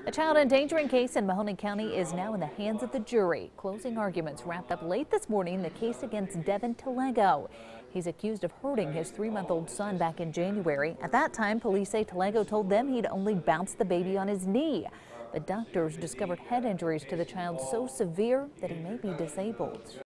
A child endangering case in Mahoney County is now in the hands of the jury. Closing arguments wrapped up late this morning in the case against Devin Telego. He's accused of hurting his 3-month-old son back in January. At that time, police say Telego told them he'd only bounced the baby on his knee. But doctors discovered head injuries to the child so severe that he may be disabled.